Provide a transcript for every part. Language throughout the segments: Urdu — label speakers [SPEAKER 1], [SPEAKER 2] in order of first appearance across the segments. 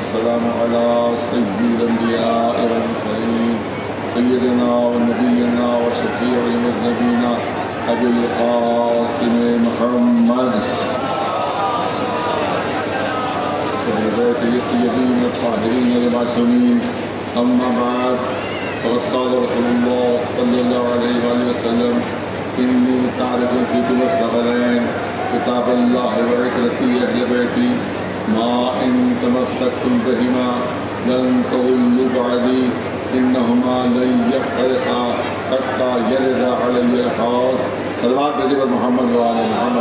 [SPEAKER 1] والسلام على سيد الأنبياء والمرسلين سيدنا ونبينا وشفيع المذنبين أبي القاسم محمد وأهل بيته الطيبين الطاهرين المعصومين. أما بعد، فقد قال رسول الله صلى الله عليه وآله وسلم: إني تعرف فيكم الثقلين كتاب الله وعترتي أهل بيتي ما إن تمسكتم بهما لن تضلوا بعدي إنهما لن يفترقا حتى يرد علي الحوض. صلوات بھیجے پر محمد وعلی محمد.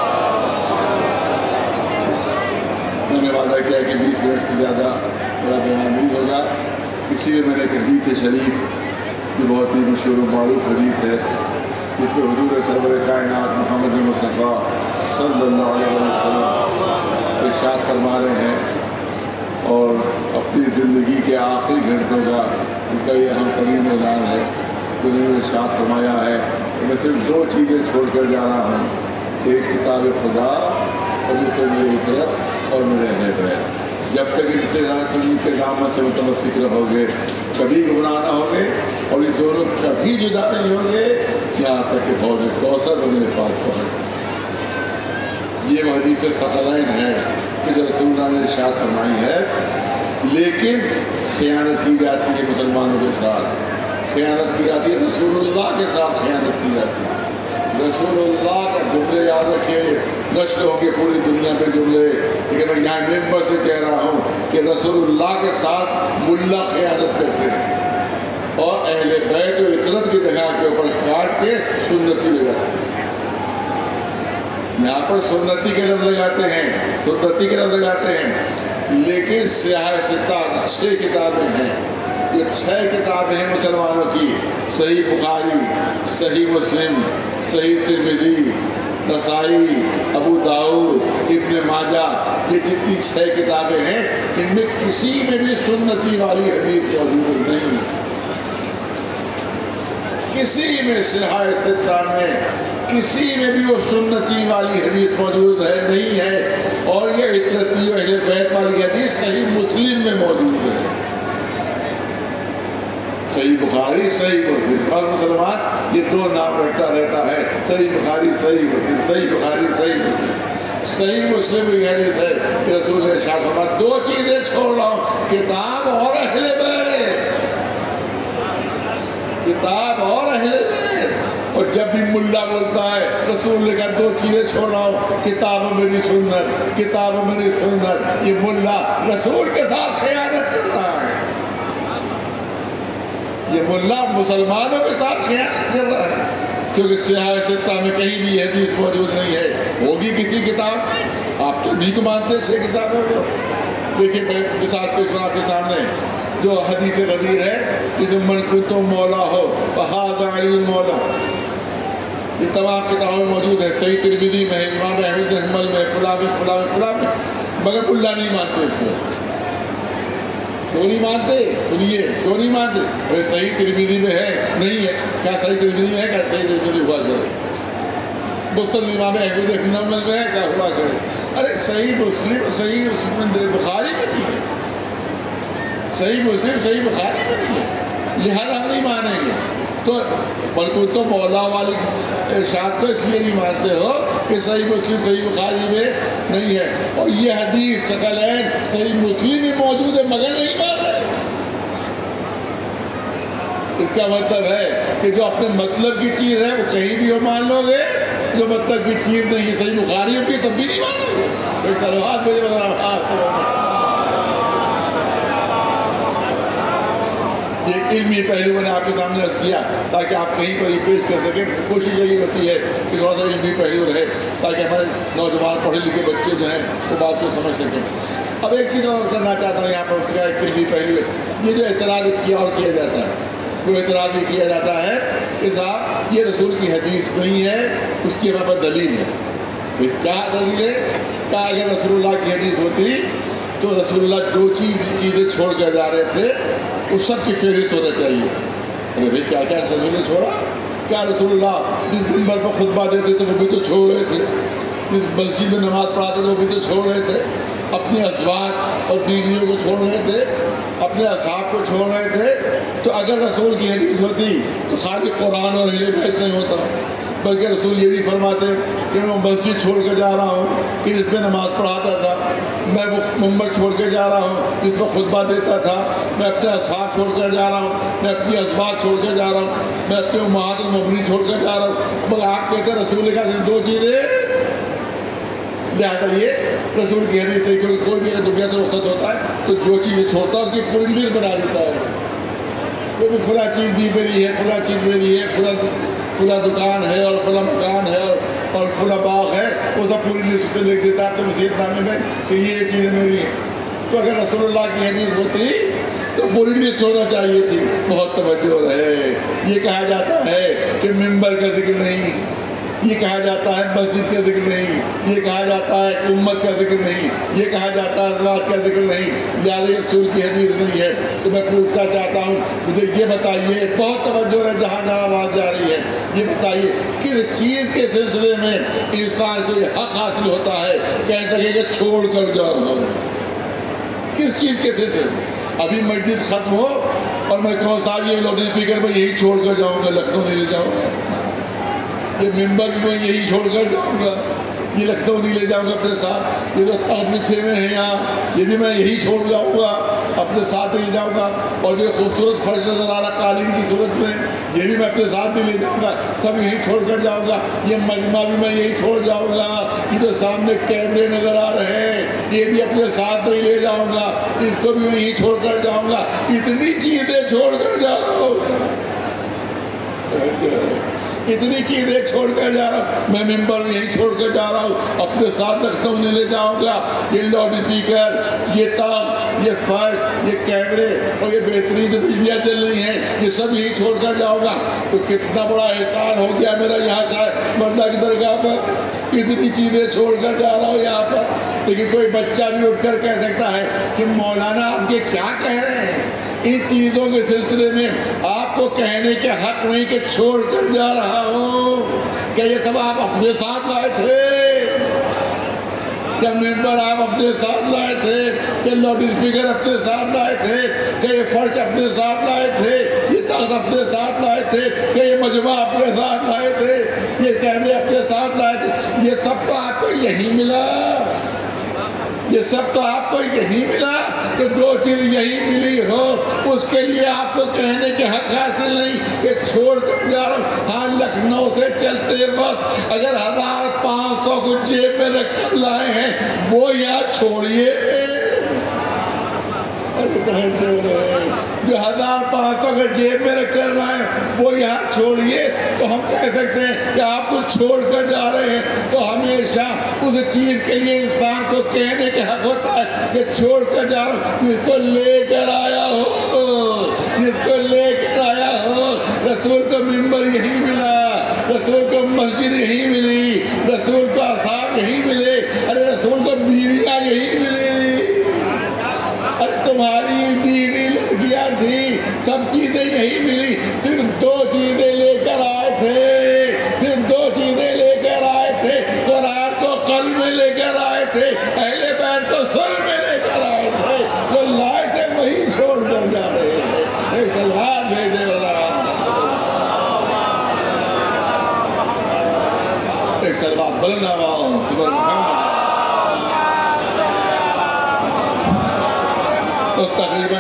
[SPEAKER 1] میں نے وعدہ کیا کہ 20 منٹ سے زیادہ میرا بیان نہیں ہوگا، اسی لیے میں نے ایک حدیث شریف جو بہت ہی مشہور و معروف حدیث ہے، جس پہ حضور سرور کائنات محمد مصطفیٰ صلی اللہ علیہ وسلم ارشاد فرما رہے ہیں، اور اپنی زندگی کے آخری گھنٹوں کا ان کا یہ اہم ترین اعلان ہے کہ انہوں نے ارشاد فرمایا ہے کہ میں صرف 2 چیزیں چھوڑ کر جا رہا ہوں، ایک کتاب خدا اور دوسرے میری عترت اور میرے اہل بیت. جب تک ان کے دامن سے متمسک رہو گے کبھی گمراہ نہ ہوگے، اور یہ دونوں کبھی جدا نہیں ہوں گے یہاں تک کہ حوض کوثر میرے پاس پہنچے. یہ وہ حدیث ثقلین ہے کہ جو رسول اللہ نے ارشاد فرمائی ہے. لیکن خیانت کی جاتی ہے مسلمانوں کے ساتھ، خیانت کی جاتی ہے رسول اللہ کے ساتھ، خیانت کی جاتی ہے. رسول اللہ کا جملے یاد رکھیے، نشر ہوں گے پوری دنیا پہ جملے، لیکن میں یہاں ممبر سے کہہ رہا ہوں کہ رسول اللہ کے ساتھ ملا خیانت کرتے ہیں، اور اہل بیت و عترت کی جگہ کے اوپر کاٹ کے سنتی لگاتے ہیں. یہاں پر سنتی کے لفظ لگاتے ہیں، سنتی کے لفظ لگاتے ہیں، لیکن سیاہ ستہ 6 کتابیں ہیں. یہ 6 کتابیں ہیں مسلمانوں کی: صحیح بخاری، صحیح مسلم، صحیح ترمذی، نسائی، ابو داؤد، ابن ماجہ. یہ جتنی 6 کتابیں ہیں ان میں کسی میں بھی سنتی والی حدیث موجود نہیں. کسی میں سیاہ ستہ میں کسی میں بھی وہ سنتی والی حدیث موجود ہے نہیں ہے. اور یہ عترتی و اہل بیت والی حدیث صحیح مسلم میں موجود ہے. صحیح بخاری، صحیح مسلم. اور مسلمان یہ 2 نام رکھتا رہتا ہے: صحیح بخاری، صحیح مسلم، صحیح بخاری، صحیح مسلم. صحیح مسلم بھی حدیث ہے کہ رسول نے ارشاد فرمایا 2 چیزیں چھوڑ رہا ہوں، کتاب اور اہل بیت. کتاب اور اہل بیت. اور جب بھی ملا بولتا ہے رسول نے کہا 2 چیزیں چھوڑ رہا ہوں، کتاب میری سنت، کتاب میری سنت. یہ ملا رسول کے ساتھ خیانت کر رہا ہے. یہ ملا مسلمانوں کے ساتھ خیانت کر رہا ہے، کیونکہ سیاہ ستہ میں کہیں بھی حدیث موجود نہیں ہے. ہوگی کسی کتاب، آپ تو نہیں تو مانتے 6 کتابوں کو. دیکھیے میں مثال پیش کروں آپ کے سامنے، جو حدیث غدیر ہے جس میں من کنتم مولا ہو فہذا علی المولا. یہ تمام کتابیں موجود ہے، صحیح ترمذی میں، امام احمد بن حنبل میں، فلاں میں، فلاں میں، فلاں میں. مگر اللہ نہیں مانتے اس کو. کیوں نہیں مانتے؟ سنیے کیوں نہیں مانتے. ارے صحیح ترمذی میں ہے، نہیں ہے. کیا صحیح ترمذی میں ہے؟ کیا صحیح ترمذی ہوا کرے. مسلم امام احمد بن حنبل میں ہے، کیا ہوا کرے. ارے صحیح مسلم، صحیح بخاری میں نہیں ہے، صحیح مسلم، صحیح بخاری میں نہیں ہے، لہذا ہم نہیں مانیں گے. تو بلکہ تو مولا والی ارشاد کو اس لیے نہیں مانتے ہو کہ صحیح مسلم، صحیح بخاری میں نہیں ہے، اور یہ حدیث ثقلین صحیح مسلم میں موجود ہے مگر نہیں مان رہے. اس کا مطلب ہے کہ جو اپنے مطلب کی چیز ہے وہ کہیں بھی ہو مان لو گے، جو مطلب کی چیز نہیں ہے صحیح بخاری میں بھی تب بھی نہیں مانو گے. ایک سلوات مجھے ایک علمی پہلو میں نے آپ کے سامنے عرض کیا تاکہ آپ کہیں پر ہی پیش کر سکیں. کوشش یہی ہوتی ہے کہ تھوڑا سا علمی پہلو رہے تاکہ ہمارے نوجوان پڑھے لکھے بچے جو ہیں وہ بات کو سمجھ سکیں. اب ایک چیز اور کرنا چاہتا ہوں یہاں پر، اس کا ایک علمی پہلو ہے. یہ جو اعتراض کیا اور کیا جاتا ہے، وہ اعتراض یہ کیا جاتا ہے کہ صاحب یہ رسول کی حدیث نہیں ہے، اس کی ہمارے پاس دلیل ہے. کیا دلیل ہے؟ کیا اگر رسول اللہ کی حدیث ہوتی تو رسول اللہ جو چیزیں چھوڑ کر جا رہے تھے اس سب کی فہرست ہونا چاہیے. ارے بھائی کیا کیا رسول نے چھوڑا؟ کیا رسول اللہ جس منبر پر خطبہ دیتے تھے وہ بھی تو چھوڑ رہے تھے، جس مسجد میں نماز پڑھاتے تھے وہ بھی تو چھوڑ رہے تھے. اپنے ازواج اور بیویوں کو چھوڑ رہے تھے، اپنے اصحاب کو چھوڑ رہے تھے، تو اگر رسول کی حدیث ہوتی تو خالی قرآن اور اہل بیت نہیں ہوتا، بلکہ رسول یہ بھی فرماتے کہ میں مسجد چھوڑ کے جا رہا ہوں کہ جس میں نماز پڑھاتا تھا، میں وہ منبر چھوڑ کے جا رہا ہوں جس میں خطبہ دیتا تھا، میں اپنے اصحاب چھوڑ کر جا رہا ہوں، میں اپنی ازواج چھوڑ کے جا رہا ہوں، میں اپنے امہات المؤمنین چھوڑ کر جا رہا ہوں۔ مگر آپ کہتے ہیں رسول کا صرف 2 چیزیں، لہٰذا یہ رسول کی حدیث ہے، کیونکہ کوئی بھی اگر دنیا سے رخصت ہوتا ہے تو جو چیزیں چھوڑتا ہے اس کی پوری لسٹ بنا دیتا ہے، وہ بھی فلاں چیز بھی میری ہے، فلاں چیز میری ہے، فلاں دکان ہے اور فلاں مکان ہے اور فلاں باغ ہے، وہ سب پوری لسٹ پہ لکھ دیتا ہے اپنے وصیت نامے میں کہ یہ چیزیں میری ہیں۔ تو اگر رسول اللہ کی حدیث ہوتی تو پوری لسٹ ہونا چاہیے تھی۔ بہت توجہ ہے، یہ کہا جاتا ہے کہ منبر کا ذکر نہیں، یہ کہا جاتا ہے مسجد کا ذکر نہیں، یہ کہا جاتا ہے امت کا ذکر نہیں، یہ کہا جاتا ہے ذات کا ذکر نہیں، لہٰذا یہ رسول کی حدیث نہیں ہے۔ تو میں پوچھنا چاہتا ہوں، مجھے یہ بتائیے، بہت توجہ ہے جہاں جہاں آواز جا رہی ہے، یہ بتائیے کس چیز کے سلسلے میں انسان کو یہ حق حاصل ہوتا ہے کہہ سکے کہ چھوڑ کر جا رہا ہوں؟ کس چیز کے سلسلے میں؟ ابھی مجلس ختم ہو اور میں کہوں صاحب یہ لاؤڈ اسپیکر میں یہی چھوڑ کر جاؤں گا، لکھنؤ نہیں لے جاؤں گا، یہ ممبر بھی میں یہی چھوڑ کر جاؤں گا، یہ لکھنؤ نہیں لے جاؤں گا اپنے ساتھ، یہ جو تخت بچھے ہوئے ہیں یہاں یہ بھی میں یہی چھوڑ جاؤں گا، اپنے ساتھ لے جاؤں گا، اور یہ خوبصورت فرش نظر آ رہا قالین کی صورت میں یہ بھی میں اپنے ساتھ نہیں لے جاؤں گا، سب یہی چھوڑ کر جاؤں گا، یہ مجمع بھی میں یہی چھوڑ جاؤں گا، یہ جو سامنے کیمرے نظر آ رہے ہیں یہ بھی اپنے ساتھ نہیں لے جاؤں گا، اس کو بھی میں یہی چھوڑ کر جاؤں گا، اتنی چیزیں چھوڑ کر جا رہا ہوں، اتنی چیزیں چھوڑ کر جا رہا ہوں، میں ممبر یہی چھوڑ کر جا رہا ہوں، اپنے ساتھ لکھنؤ نہیں لے جاؤں گا، یہ لاؤڈ اسپیکر، یہ تخت، یہ فرش، یہ کیمرے اور یہ بہترین جو بجلیاں چل رہی ہیں یہ سب یہی چھوڑ کر جاؤں گا، تو کتنا بڑا احسان ہو گیا میرا یہاں شاید مردہ کی درگاہ پر، اتنی چیزیں چھوڑ کر جا رہا ہوں یہاں پر۔ لیکن کوئی بچہ بھی اٹھ کر کہہ سکتا ہے کہ مولانا آپ یہ کیا کہہ رہے ہیں، ان چیزوں کے سلسلے میں آپ کو کہنے کے حق نہیں کہ چھوڑ کر جا رہا ہوں، کہ یہ سب آپ اپنے ساتھ لائے تھے، کہ ممبر آپ اپنے ساتھ لائے تھے، کہ لاؤڈ اسپیکر اپنے ساتھ لائے تھے، کہ یہ فرش اپنے ساتھ لائے تھے، یہ تخت اپنے ساتھ لائے تھے، کہ یہ مجمع اپنے ساتھ لائے تھے، یہ کیمرے اپنے ساتھ لائے تھے، یہ سب تو آپ کو یہی ملا، یہ سب تو آپ کو یہی ملا، کہ جو چیز یہی ملی ہو اس کے لیے آپ کو کہنے کے حق حاصل نہیں کہ چھوڑ کر جا رہا ہوں۔ ہاں لکھنؤ سے چلتے وقت اگر 1500 کو جیب میں رکھ کر لائے ہیں وہ یہاں چھوڑیے، جو 1500 کا جیب میں رکھ کر لائے وہ یہاں چھوڑیے، تو ہم کہہ سکتے ہیں کہ آپ کو چھوڑ کر جا رہے ہیں، تو ہمیشہ اس چیز کے لیے انسان کو کہنے کے حق ہوتا ہے کہ چھوڑ کر جا رہا ہوں، جس کو لے کر آیا ہو، جس کو لے کر آیا ہو، رسول کو ممبر یہی ملا، رسول کو مسجد یہی ملی، رسول کو اصحاب یہی ملے، ارے رسول کو بیویاں یہی ملی، ارے تمہاری بیوی لڑکیاں تھی، سب چیزیں یہی ملی، صرف 2 چیزیں لے کر آئے تھے، صرف 2 چیزیں لے کر آئے تھے، قرآن کو قلب میں لے کر آئے تھے، اہل بیت کو صلب میں لے کر آئے تھے، جو لائے تھے وہی چھوڑ کر جا رہے تھے۔ ایک سلوات بھیجے ایک سلوات بلند آواز تقریباً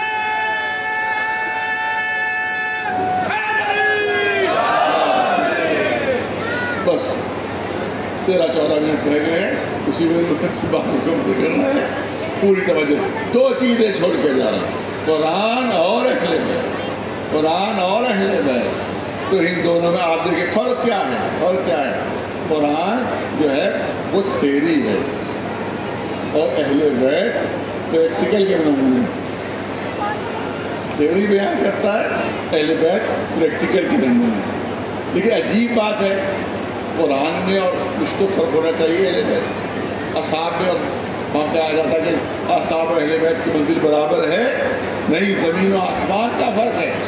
[SPEAKER 1] بس 13-14 منٹ رہ گئے ہیں، اسی میں بات مکمل کرنا ہے، پوری توجہ۔ 2 چیزیں چھوڑ کے جا رہا ہوں، قرآن اور اہل بیت، قرآن اور اہل بیت، تو ان دونوں میں آپ دیکھیں فرق کیا ہے، فرق کیا ہے؟ قرآن جو ہے وہ تھیری ہے اور اہل بیت پریکٹیکل کے نمونے، تھیوری بیان کرتا ہے، اہل بیت پریکٹیکل کے نمونے۔ لیکن عجیب بات ہے، قرآن میں اور اس کو فرق ہونا چاہیے اہل بیت، اصحاب میں، اور وہاں کہا جاتا ہے کہ اصحاب اہل بیت کی منزل برابر ہے، نہیں، زمین و آسمان کا فرق ہے۔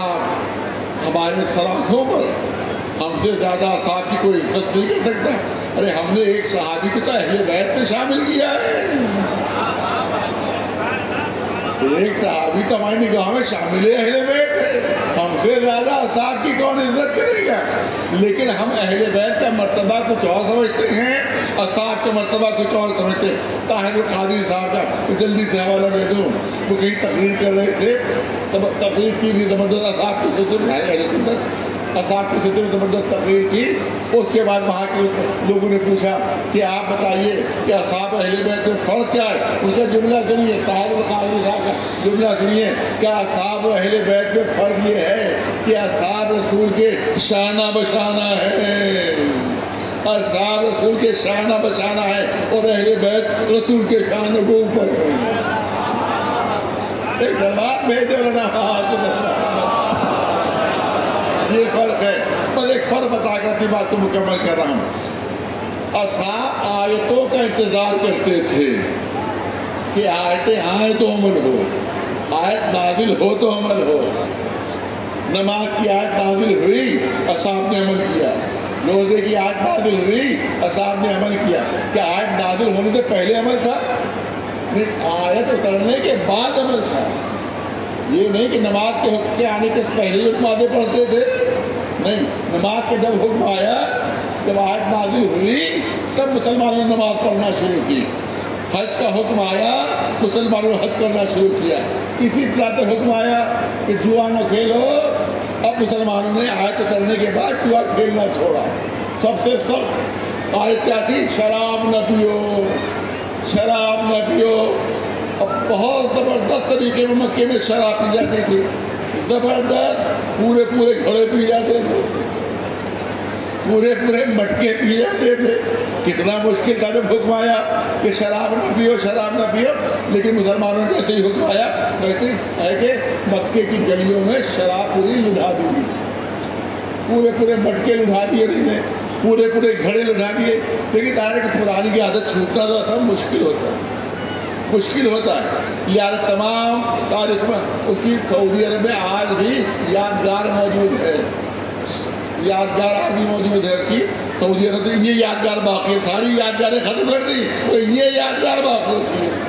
[SPEAKER 1] اصحاب ہمارے سلاخوں پر، ہم سے زیادہ اصحاب کی کوئی عزت نہیں کر سکتا، ارے ہم نے ایک صحابی کو تو اہل بیت میں شامل کیا ہے، ایک صحابی تو ہماری نگاہ میں شامل اہل بیت ہے، ہم سے زیادہ اصحاب کی کون عزت کرے گا؟ لیکن ہم اہل بیت کا مرتبہ کچھ اور سمجھتے ہیں، اصحاب کا مرتبہ کچھ اور سمجھتے ہیں۔ طاہر القادری صاحب کا جلدی سے حوالہ دے دوں، وہ کہیں تقریر کر رہے تھے، تقریر کی بھی زبردست اصحاب کی سلسلے میں اہل سنت اصحاب کی سلسلے میں زبردست تقریر کی۔ اس کے بعد وہاں کے لوگوں نے پوچھا کہ آپ بتائیے کہ اصحاب اہل بیت میں فرق کیا ہے؟ ان کا جملہ سنیے، طاہر القادری صاحب کا جملہ سنیے، کہ اصحاب اہل بیت میں فرق یہ ہے کہ اصحاب رسول کے شانہ بشانہ ہے، اصحاب رسول کے شانہ بشانہ ہے، اور اہل بیت رسول کے شانہ کو اوپر ہے۔ ایک سلمان بھیجے یہ فرق ہے۔ بس ایک فرق بتا کر اپنی بات کو مکمل کر رہا ہوں۔ اصحاب آیتوں کا انتظار کرتے تھے کہ آیتیں آئیں تو عمل ہو، آیت نازل ہو تو عمل ہو۔ نماز کی آیت نازل ہوئی، اصحاب نے عمل کیا۔ روزے کی آیت نازل ہوئی، اصحاب نے عمل کیا۔ کیا آیت نازل ہونے سے پہلے عمل تھا؟ نہیں، آیت اترنے کے بعد عمل تھا۔ یہ نہیں کہ نماز کے حکم کے آنے کے پہلے ہی نمازیں پڑھتے تھے، نہیں، نماز کے جب حکم آیا، جب آیت نازل ہوئی، تب مسلمانوں نے نماز پڑھنا شروع کی۔ حج کا حکم آیا، مسلمانوں نے حج کرنا شروع کیا۔ اسی طرح سے حکم آیا کہ جوا نہ کھیلو، اب مسلمانوں نے آیت اترنے کے بعد جوا کھیلنا چھوڑا۔ سب سے سخت آیت کیا تھی؟ شراب نہ پیو، شراب نہ پیو۔ اب بہت زبردست طریقے میں مکے میں شراب پی جاتی تھی، زبردست، پورے پورے گھڑے پی جاتے تھے، پورے پورے مٹکے پی جاتے تھے۔ کتنا مشکل تھا جب حکم آیا کہ شراب نہ پیو، شراب نہ پیو، لیکن مسلمانوں نے جیسے ہی حکم آیا ویسے ہے کہ مکے کی گلیوں میں شراب پوری لدھا دی، پورے پورے مٹکے لدھا دیے انہوں نے، پورے پورے گھڑے لدھا دیے۔ لیکن ظاہر ہے کہ پرانی کی عادت چھوٹنا تو تھا، مشکل ہوتا ہے، مشکل ہوتا ہے۔ یہ تمام تاریخ میں اس کی سعودی عرب میں آج بھی یادگار موجود ہے، یادگار آج بھی موجود ہے اس کی سعودی عرب میں۔ یہ یادگار باقی ہے، ساری یادگاریں ختم کر دی، تو یہ یادگار باقی ہوتی ہے۔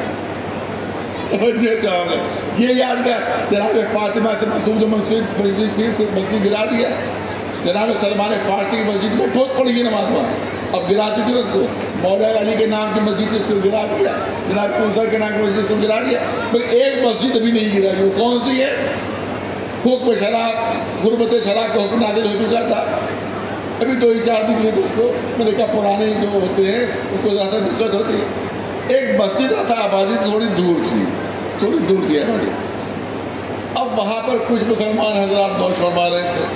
[SPEAKER 1] یہ یادگار جناب فاطمہ سے مسعود مسجد گرا دیا، جناب سلمان فارسی کی مسجد میں ٹھوک پڑی نماز وہاں، اب گرا چکی اس کو، مولا علی کے نام کی مسجد اس کو گرا دیا، جناب کوثر کے نام کی مسجد کو گرا دیا، مگر ایک مسجد ابھی نہیں گرائی۔ وہ کون سی ہے؟ حکم شراب، غربت شراب کا حکم نازل ہو چکا تھا، ابھی 2 ہی 4 دن ہوئے اس کو، میں نے کہا پرانے جو ہوتے ہیں ان کو زیادہ دقت ہوتی ہے۔ ایک مسجد تھا، آبادی تھوڑی دور تھی ہماری۔ اب وہاں پر کچھ مسلمان حضرات نوش فرما رہے تھے،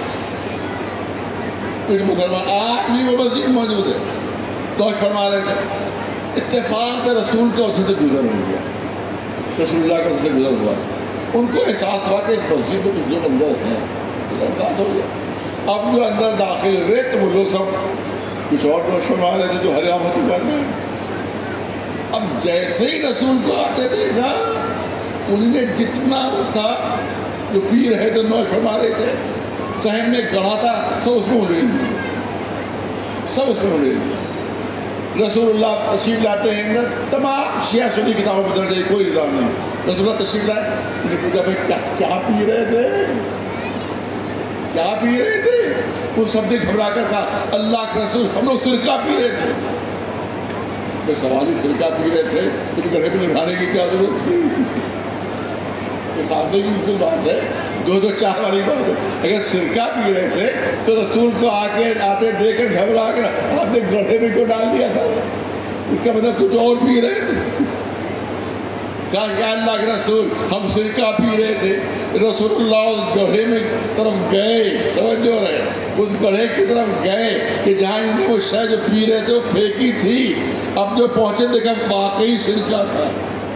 [SPEAKER 1] کچھ مسلمان، آج بھی وہ مسجد موجود ہے، نوش فرما رہے تھے۔ اتفاق سے رسول کا اسے سے گزر ہو گیا، رسول اللہ کا اسے سے گزر ہوا، ان کو احساس ہوا کہ اس مسجد میں کچھ لوگ اندر ہیں، احساس ہو گیا۔ اب جو اندر داخل ہوئے تو وہ لوگ سب کچھ اور نوش فرما رہے تھے جو حرام ہو چکا تھا۔ اب جیسے ہی رسول کو آتے دیکھا، انہوں نے جتنا تھا جو پی رہے تھے نوش فرما رہے تھے، صحن میں گڑھا تھا، سب اس میں اڑیل دیا، سب اس میں اڑیل دیا۔ رسول اللہ تشریف لاتے ہیں اندر، تمام شیعہ سنی کتابوں میں درج ہے، کوئی الزام نہیں۔ رسول اللہ تشریف لائے، انہوں نے پوچھا بھائی کیا پی رہے تھے، کیا پی رہے تھے؟ وہ سب نے گھبرا کر کہا اللہ کے رسول ہم لوگ سرکہ پی رہے تھے۔ میں سوالی سرکہ پی رہے تھے تو گڑھے میں نبھانے کی کیا ضرورت تھی؟ تو سامنے کی بالکل بات ہے، 2 4 والی بات ہے۔ اگر سرکہ پی رہے تھے تو رسول کو آتے دیکھ کر گھبرا کر آپ نے گڑھے میں کو ڈال دیا تھا، اس کا مطلب کچھ اور پی رہے تھے۔ کہا کہ اللہ کے رسول ہم سرکہ پی رہے تھے۔ رسول اللہ اس گڑھے میں طرف گئے، توجہ رہے، اس گڑھے کی طرف گئے کہ جہاں انہوں نے وہ شے جو پی رہے تھے وہ پھینکی تھی، اب جو پہنچے دیکھا واقعی سرکہ تھا۔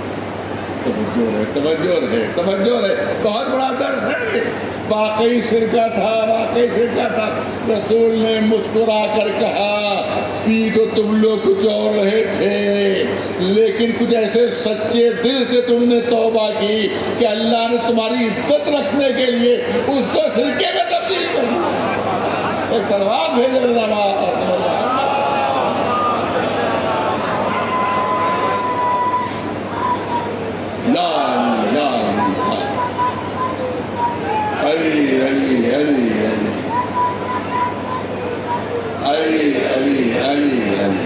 [SPEAKER 1] توجہ رہے، بہت بڑا درد ہے، واقعی سرکہ تھا، واقعی سرکہ تھا۔ رسول نے مسکرا کر کہا پی تو تم لوگ کچھ اور رہے تھے، لیکن کچھ ایسے سچے دل سے تم نے توبہ کی کہ اللہ نے تمہاری عزت رکھنے کے لیے اس کو سرکے میں تبدیل کر دیا۔ ایک سلوات بھیجے اللہ یا علی علی علی علی علی علی علی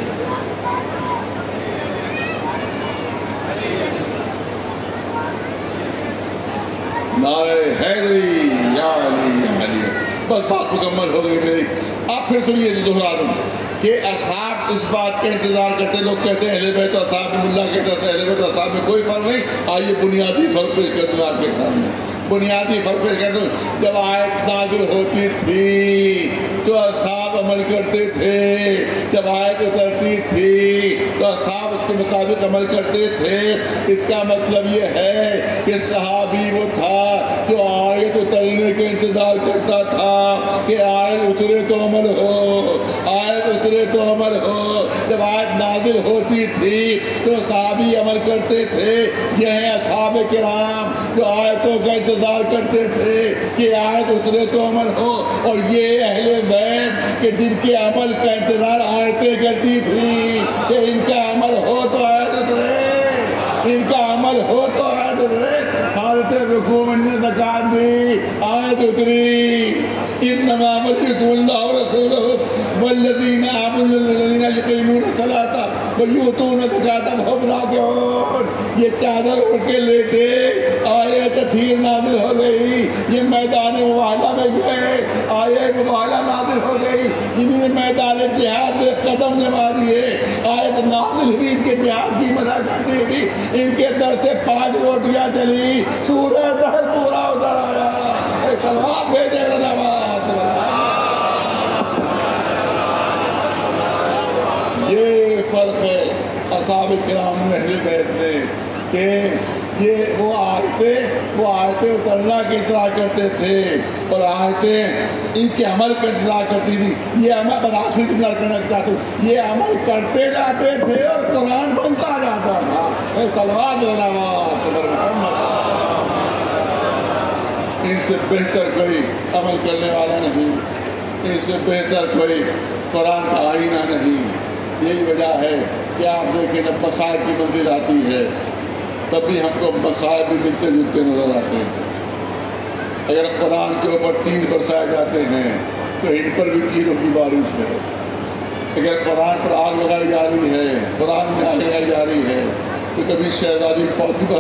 [SPEAKER 1] نعرہ حیدری یا علی یا علی. بس بات مکمل ہو گئی میری. آپ پھر سنیے دوہرا دوں کہ اصحاب اس بات کا انتظار کرتے. لوگ کہتے ہیں اہل بیت و اصحاب میں، اللہ کہتا ہے اہل بیت و اصحاب میں کوئی فرق نہیں. آئیے بنیادی فرق پیش کرتے ہیں آپ کے سامنے. بنیادی فرق پیش کرتے ہیں. جب آیت نازل ہوتی تھی تو اصحاب عمل کرتے تھے، جب آیت اترتی تھی تو اصحاب اس کے مطابق عمل کرتے تھے. اس کا مطلب یہ ہے کہ صحابی وہ تھا جو آیت اترنے کا انتظار کرتا تھا کہ آیت اترے تو عمل ہو، آیت اترے تو عمل ہو. جب آیت نازل ہوتی تھی تو صحابی عمل کرتے تھے. یہ ہیں اصحاب کرام جو آیتوں کا انتظار کرتے تھے کہ آیت اترے تو عمل ہو. اور یہ اہل بیت کہ جن کے عمل کا انتظار آیتیں کرتی تھی کہ ان کا عمل ہو تو آیت اترے، ان کا عمل ہو تو آیت اترے. حالت رکوع میں زکات دی، آیت اتری انما ولیکم اللہ ورسولہ والذین آمنوا الذین یقیمون الصلاۃ ویؤتون الزکاۃ وهم راکعون. یہ چادر اڑ کے لیٹے، آیت پھر نازل ہو گئی. یہ میدان مباہلہ میں گئے، آیت مباہلہ نازل ہو گئی. انہوں نے میدان جہاد میں قدم جما دیے، آیت نازل ہوئی. ان کے جہاد کی مدد کرتی ہوئی ان کے در سے 5 روٹیاں چلی. سورہ دہر پورا اتر آیا. سلام بھیجے یہ فرق ہے اصحاب کرام میں اہل بیت میں کہ یہ وہ آیتیں اترنا کا انتظار کرتے تھے اور آیتیں ان کے عمل کا انتظار کرتی تھی. یہ عمل بداخل جملہ کرنا چاہتا ہوں، یہ عمل کرتے جاتے تھے اور قرآن بنتا جاتا تھا. صلوات محمد. ان سے بہتر کوئی عمل کرنے والا نہیں، ان سے بہتر کوئی قرآن کا آئینہ نہیں. یہی وجہ ہے کہ آپ دیکھیں جب مسائل کی منزل آتی ہے تب بھی ہم کو مسائل بھی ملتے جلتے نظر آتے ہیں. اگر قرآن کے اوپر تیر برسائے جاتے ہیں تو ان پر بھی تیروں کی بارش ہے. اگر قرآن پر آگ لگائی جا رہی ہے، قرآن میں آگ لگائی جا رہی ہے تو کبھی شہزادی فاطمہ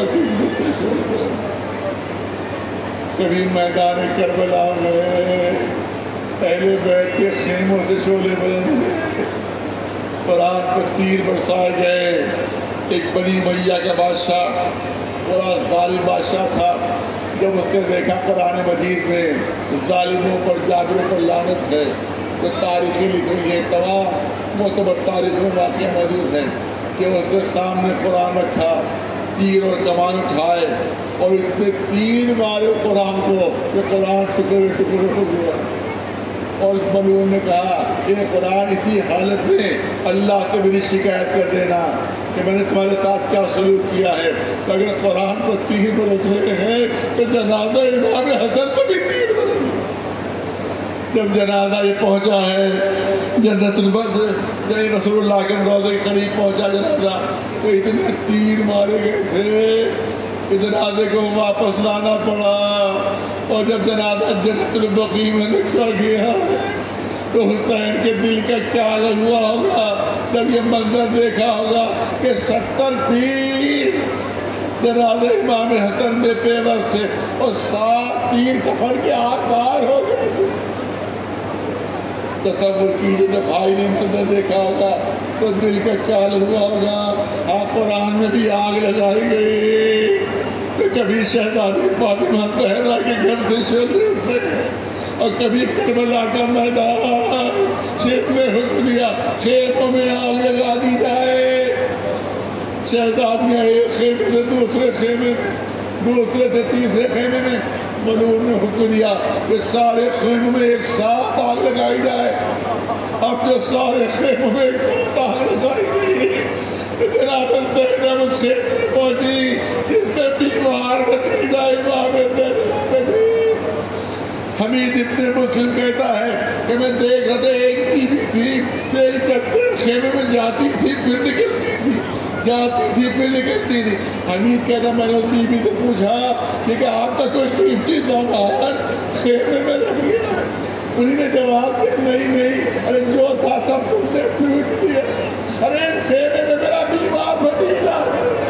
[SPEAKER 1] کبھی میدان کربلا میں اہل بیت کے خیموں سے شعلے بلند ہوئے، قرآن پر تیر برسائے گئے. ایک بنی امیہ کا بادشاہ بڑا ظالم بادشاہ تھا. جب اس نے دیکھا قرآن مجید میں ظالموں پر جابروں پر لعنت ہے تو تاریخیں لکھ رہی ہے، تمام معتبر تاریخ میں واقعہ موجود ہے کہ اس نے سامنے قرآن رکھا، تیر اور کمان اٹھائے اور اتنے تیر مارے قرآن کو کہ قرآن ٹکڑے ٹکڑے ہو گیا. اور اس ملعون نے کہا یہ قرآن اسی حالت میں اللہ سے میری شکایت کر دینا کہ میں نے تمہارے ساتھ کیا سلوک کیا ہے. اگر قرآن کو تیر برس رہے ہیں تو جنازہ امام حسن کو بھی تیر برس. جب جنازہ یہ پہنچا ہے جنت البدر، جب رسول اللہ کے روضے کے قریب پہنچا جنازہ تو اتنے تیر مارے گئے تھے کہ جنازے کو واپس لانا پڑا. اور جب جنازہ جنت البقیع میں رکھا گیا تو حسین کے دل کا کیا حال ہوا ہوگا جب یہ منظر دیکھا ہوگا کہ 70 تیر جنازہ امام حسن میں پیوست تھے اور 7 تیر کفن کے ہاتھ باہر ہو گئے. تصور کیجیے جب بھائی نے منظر دیکھا ہوگا تو دل کا کیا حال ہوا ہوگا. قرآن میں بھی آگ لگائی گئی تو کبھی شہزادی فاطمہ زہرا کے گھر سے شعلے اٹھے اور کبھی کربلا کا میدان. شیخ نے حکم دیا خیموں میں آگ لگا دی جائے. شہزادیاں ایک خیمے سے دوسرے خیمے میں، دوسرے سے تیسرے خیمے میں. ملعون نے حکم دیا کہ سارے خیموں میں ایک ساتھ آگ لگائی جائے. اب جو سارے خیموں میں ایک ساتھ آگ لگائی گئی جناب زینب اس خیمے میں پہنچی جس میں بیمار بھتیجا امام زین العابدین حمید ابن مسلم کہتا ہے کہ میں دیکھ رہا تھا ایک بیوی تھی میری جب خیمے میں جاتی تھی پھر نکلتی تھی. جاتی تھی پھر نکلتی تھی. حمید کہتا میں نے اس بیوی سے پوچھا کہ آپ کا کوئی قیمتی سامان خیمے میں رکھ گیا؟ انہوں نے جواب دیا نہیں، ارے جو تھا سب تم نے لوٹ لیا. ارے اس خیمے میں میرا بیمار بھتیجا،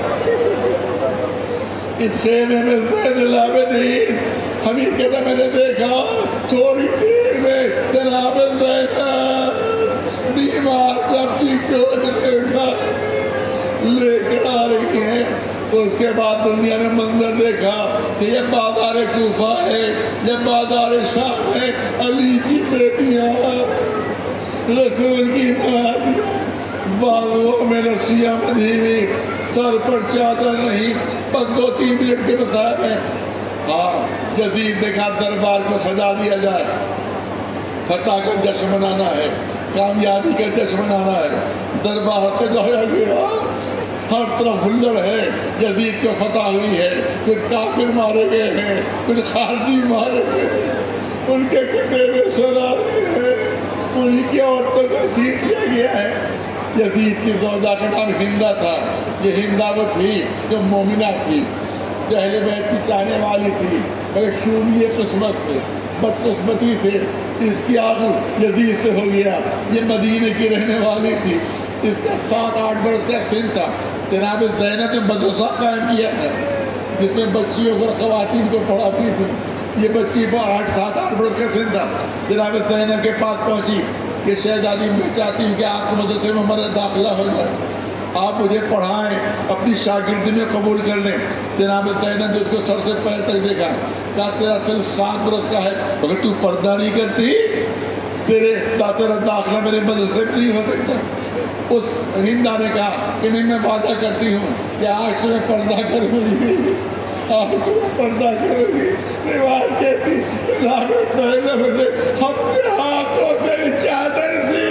[SPEAKER 1] اس خیمے میں زین العابدین. حمید کہتا میں نے دیکھا تھوڑی دیر میں جناب زینب بیمار جب کی گود میں اٹھا لے کر آ رہی ہے. اس کے بعد دنیا نے منظر دیکھا کہ یہ بازار کوفہ ہے، یہ بازار شام ہے. علی کی بیٹیاں، رسول کی نوازیاں، بالوں میں رسیاں بندھی ہوئی، سر پر چادر نہیں، بس 2-3 منٹ کے مسائل میں. ہاں یزید نے کہا دربار کو سجا دیا جائے، فتح کا جشن منانا ہے، کامیابی کا جشن منانا ہے. دربار سجایا گیا، ہر طرف ہلڑ ہے. یزید کو فتح ہوئی ہے، کچھ کافر مارے گئے ہیں، کچھ خارجی مارے گئے ہیں، ان کے کٹے ہوئے سرارے ہیں، انہی کی عورتوں کو سیٹ کیا گیا ہے. یزید کی زوجہ کا نام ہندا تھا. یہ ہندا وہ تھی جو مومنہ تھی، جو اہل بیت کی چاہنے والی تھی، مگر شومی قسمت سے، بدقسمتی سے اس کی آغوش یزید سے ہو گیا. یہ مدینے کی رہنے والی تھی. اس کا 7-8 برس کا سن تھا. جناب زینب نے مدرسہ قائم کیا تھا جس میں بچیوں اور خواتین کو پڑھاتی تھی. یہ بچی 7-8 برس کا سن تھا. جناب زینب کے پاس پہنچی کہ شہزادی میں چاہتی ہوں کہ آپ کو مدرسے میں ہمارا داخلہ ہو جائے، آپ مجھے پڑھائیں، اپنی شاگردی میں قبول کر لیں. جناب زینب نے اس کو سر سے پیر تک دیکھا، کہا تیرا سن 7 برس کا ہے مگر تو پردہ نہیں کرتی، تیرا داخلہ میرے مدرسے میں نہیں ہو سکتا. اس ہندا نے کہا کہ نہیں، میں وعدہ کرتی ہوں کہ آج سے میں پردہ کروں گی، آج سے میں پردہ کروں گی. روایت کہتی جناب زینب نے اپنے ہاتھوں سے چادر سی،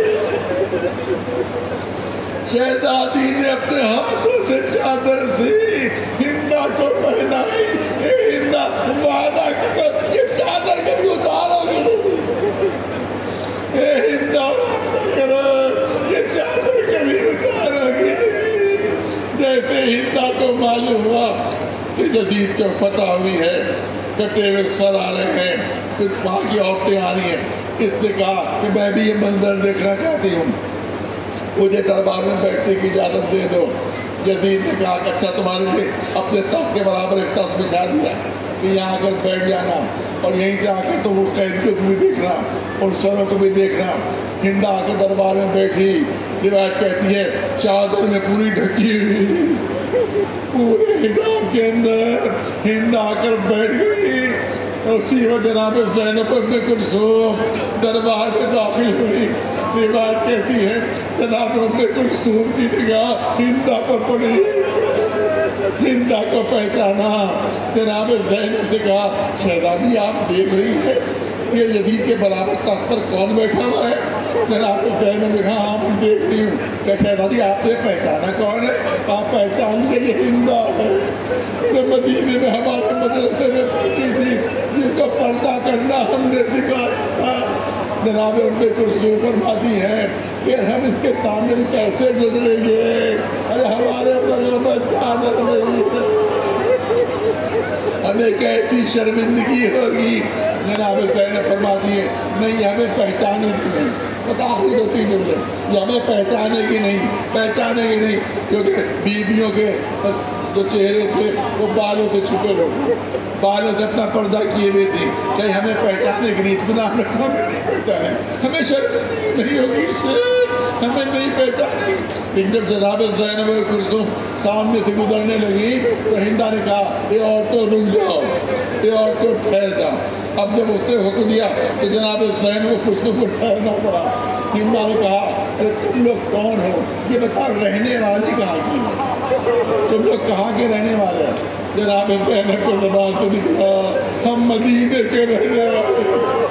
[SPEAKER 1] شہزادی نے اپنے ہاتھوں سے چادر سی ہندا کو پہنائی. اے ہندا وعدہ کرو یہ چادر کبھی اتارو گی نہیں، اے ہندا وعدہ کرو یہ چادر کبھی اتارو گی نہیں. جیسے ہندا کو معلوم ہوا کہ یزید کو فتح ہوئی ہے، کٹے ہوئے سر آ رہے ہیں، کچھ وہاں کی عورتیں آ رہی ہیں، اس نے کہا کہ میں بھی یہ منظر دیکھنا چاہتی ہوں، مجھے دربار میں بیٹھنے کی اجازت دے دو. یزید نے کہا کہ اچھا تمہارے لیے اپنے تخت کے برابر ایک تخت بچھا دیا کہ یہاں آ کر بیٹھ جانا اور یہیں سے آ کر تم اس قیدیوں کو بھی دیکھنا اور سروں کو بھی دیکھنا. ہندا آ کے دربار میں بیٹھی. روایت کہتی ہے چادر میں پوری ڈھکی ہوئی، پورے حجاب کے اندر ہندا آ کر بیٹھ گئی. اسی وقت جناب زینب ام کلثوم دربار میں داخل ہوئی. روایت کہتی ہے جناب ام کلثوم کی نگاہ ہندا پر پڑی، ہندا کو پہچانا. جناب زینب نے کہا شہزادی آپ دیکھ رہی ہے کہ یزید کے برابر تخت پر کون بیٹھا ہوا ہے؟ جناب زینب نے کہا ہاں میں دیکھ رہی ہوں. کہ شہزادی آپ نے پہچانا کون ہے؟ آپ پہچان لیے یہ ہندا ہے جو مدینے میں ہمارے مدرسے میں پڑھتی تھی، جس کو پردہ کرنا ہم نے سکھایا تھا. جناب ام کلثوم فرماتی ہیں کہ ہم اس کے سامنے کیسے گزریں گے؟ ارے ہمارے بدن میں چادر نہیں ہے، ہمیں کیسی شرمندگی ہوگی. جناب زینب فرماتی ہے نہیں ہمیں پہچانے کی نہیں، بتا دی 2-3 جملے، یہ ہمیں پہچانے کی نہیں کیونکہ بیویوں کے جو چہرے تھے وہ بالوں سے چھپے ہوئے، بالوں سے اپنا پردہ کیے ہوئے تھے. کہ ہمیں پہچانے کی نہیں، اطمینان رکھو ہمیں نہیں پہچانے، ہمیں شرمندگی نہیں ہوگی اس سے، ہمیں نہیں پہچانے. لیکن جب جناب زینب کلثوم سامنے سے گزرنے لگی تو ہندا نے کہا اے عورتوں رک جاؤ، اے عورتوں ٹھہر جاؤ. اب جب اس نے حکم دیا تو جناب زینب کلثوم کو ٹھہرنا پڑا. ہندا نے کہا ارے تم لوگ کون ہو؟ یہ بتا رہنے والی کہاں کی ہے؟ تم لوگ کہاں کے رہنے والے ہیں؟ جناب زینب کو زبان سے نکلا ہم مدینے کے رہنے والے،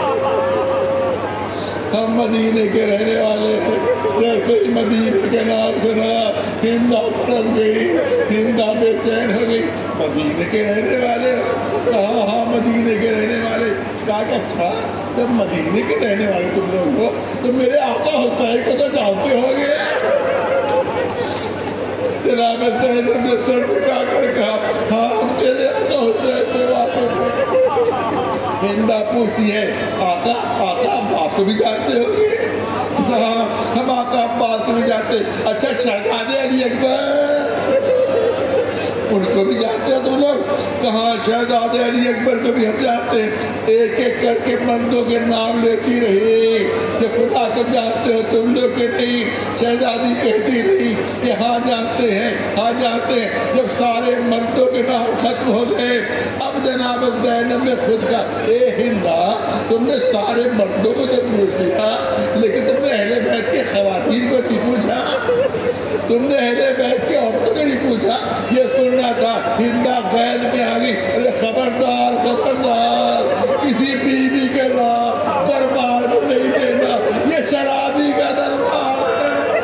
[SPEAKER 1] ہم مدینے کے رہنے والے ہیں. جیسے ہی مدینے کے نام سنا ہندا سب گئی، ہندا بے چین ہو گئی. مدینے کے رہنے والے ہو؟ کہا ہاں مدینے کے رہنے والے. کہا کہ اچھا جب مدینے کے رہنے والے تم لوگ ہو تو میرے آقا حسین کو تو جانتے ہو گے. جناب زینب نے سر جھکا کر کہا ہاں ہم تیرے آقا حسین سے واقف ہیں۔ ہندا پوچھتی ہے آقا عباس کو بھی جانتے ہو گے؟ ہاں ہم آقا عباس کو بھی جانتے ہیں۔ اچھا شہزادے علی اکبر ان کو بھی جانتے ہو تم لوگ؟ کہاں شہزادے علی اکبر کو بھی ہم جانتے ہیں۔ ایک ایک کر کے مردوں کے نام لیتی رہی کہ خدا کو جانتے ہو تم لوگ کہ نہیں؟ شہزادی کہتی رہی کہ ہاں جانتے ہیں ہاں جانتے ہیں۔ جب سارے مردوں کے نام ختم ہو گئے اب جناب زینب نے خود کہا اے ہندا تم نے سارے مردوں کو تو پوچھ لیا لیکن تم نے اہل بیت کے خواتین کو نہیں پوچھا، تم نے اہل بیت کے عورتوں کو نہیں پوچھا۔ یہ سننا تھا۔ ہندا غیر میں آ گئی ارے خبردار خبردار کسی بیوی کے نام دربار میں نہیں دینا، یہ شرابی کا دربار ہے،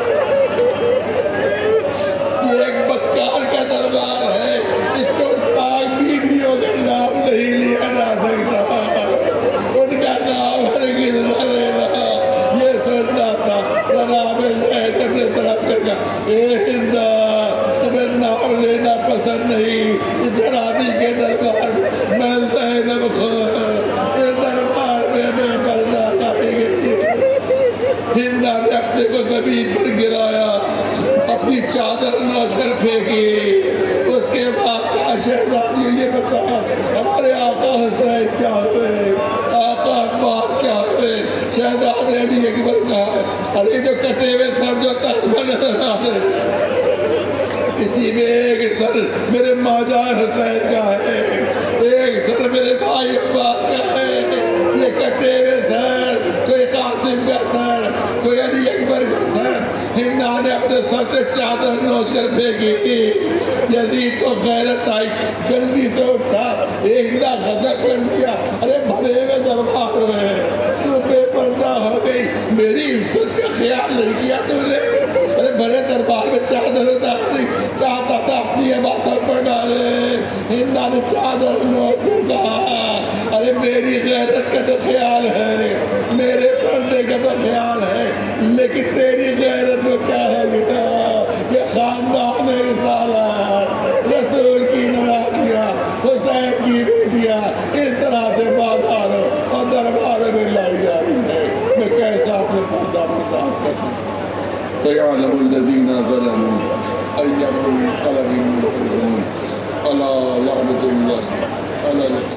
[SPEAKER 1] یہ ایک بدکار کا دربار ہے، اس کو پاک بیویوں کا نام نہیں لیا جا سکتا، ان کا نام ہرگز نہ لینا۔ یہ سننا تھا۔ جناب زینب نے طرف کر کہا اے ہندا تمہیں نام لینا پسند نہیں، اس شرابی کے دربار میں زینب خود اس دربار میں برداشت آئی گئی۔ ہندا نے اپنے کو زمین پر گرایا، اپنی چادر نوچ کر پھینکی، اس کے بعد کہا شہزادی یہ بتا ہمارے آقا حسین کیا ہوئے، آقا عباس کیا ہوئے؟ شہزادے علی اکبر کہا ارے جو کٹے ہوئے سر جو تخت پر نظر آ رہے اسی میں ایک سر میرے ماجا حسین کا ہے، ایک سر میرے بھائی عباس کا ہے، یہ کٹے ہوئے سر کوئی قاسم کا سر کوئی علی اکبر کا سر۔ ہندا نے اپنے سر سے چادر نوچ کر پھینکی، یزید کو غیرت آئی، جلدی سے اٹھا، ہندا غضب کر دیا ارے بھرے ہوئے دربار میں تو بے پردہ ہو گئی، میری عزت کا خیال نہیں کیا تو نے؟ ارے بڑے دربار میں چادر اتار دی، چاہتا تھا اپنی عبادت سر پر ڈالے۔ ہندا نے چادر نوچ کر کہا ارے میری غیرت کا تو خیال ہے، میرے پردے کا تو خیال ہے، لیکن تیری غیرت کو کیا ہو گیا؟ یہ خاندان رسالت، رسول کی نواحیاں، حسین کی بیٹیاں اس طرح سے بازاروں اور درباروں میں لائی جا رہی ہے، میں کیسا اپنے پردہ برداشت کروں؟ سَيَعْلَمُ الَّذِينَ ظَلَمُوا أَيَّ مُنقَلَبٍ يَنقَلِبُونَ أَلَا لَعْنَةُ اللَّهِ عَلَى الْكَافِرِينَ۔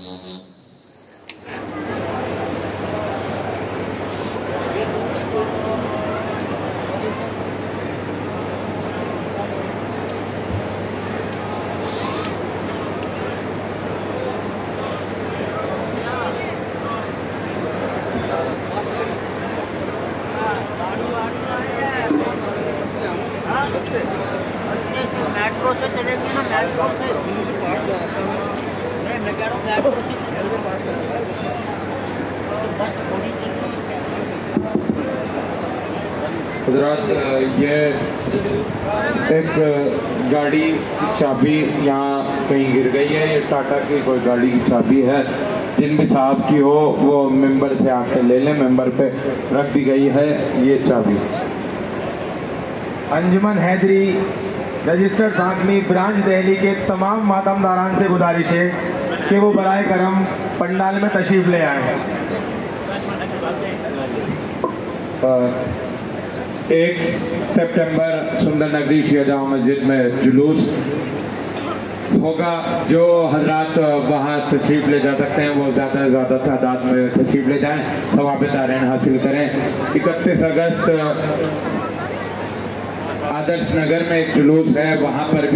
[SPEAKER 2] میٹرو سے چلیں گے نا، میٹرو سے میں کہہ رہا ہوں میٹرو سے پاس
[SPEAKER 3] حضرات یہ ایک گاڑی کی چابی یہاں کہیں گر گئی ہے، یہ ٹاٹا کی کوئی گاڑی کی چابی ہے، جن بھی صاحب کی ہو وہ ممبر سے آ کے لے لیں، ممبر پہ رکھ دی گئی ہے یہ چابی۔
[SPEAKER 4] انجمن حیدری رجسٹر سانکنی برانچ دہلی کے تمام ماتم داران سے گزارش ہے کہ وہ برائے کرم پنڈال میں تشریف لے آئیں۔
[SPEAKER 3] 1 سپٹمبر سندر نگری شیعہ جامع مسجد میں جلوس ہوگا، جو حضرات وہاں تشریف لے جا سکتے ہیں وہ زیادہ سے زیادہ تعداد میں تشریف لے جائیں، ثواب دارین حاصل کریں۔ 31 اگست آدرش نگر میں ایک جلوس ہے، وہاں پر